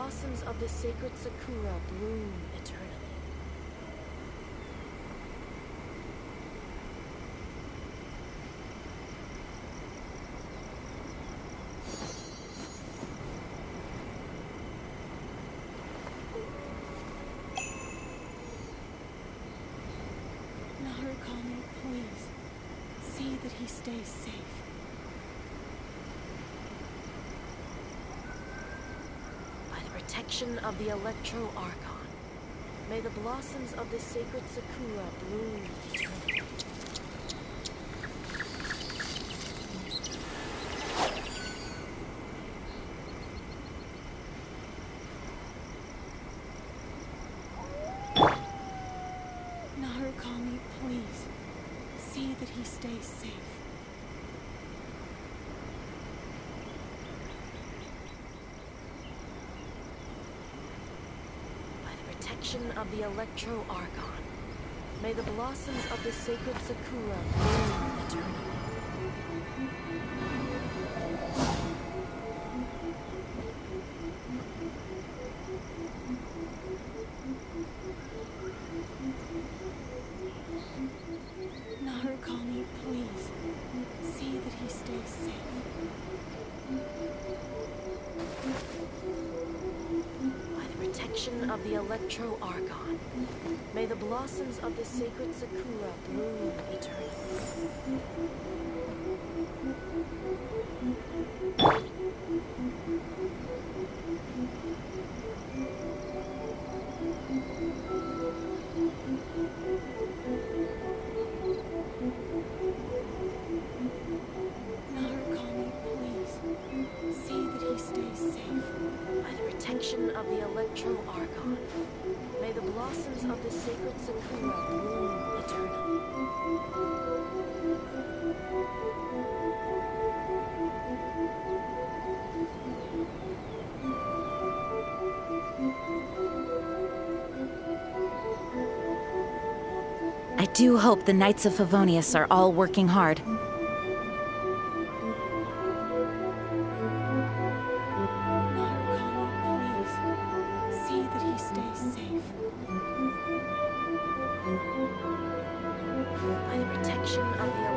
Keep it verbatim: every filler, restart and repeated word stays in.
blossoms of the sacred Sakura bloom eternally. Narukami, please, see that he stays safe. Protection of the Electro Archon, may the blossoms of the sacred Sakura bloom eternally. Narukami, please, see that he stays safe. Protection of the Electro Archon, may the blossoms of the sacred Sakura bloom eternally. Narukami, please, see that he stays safe. Protection of the Electro Archon, may the blossoms of the sacred Sakura bloom eternally. Narukami, please, see that he stays safe. By the protection of the Electro Archon, may the blossoms of the sacred Sakura bloom eternally. I do hope the Knights of Favonius are all working hard. By the protection of the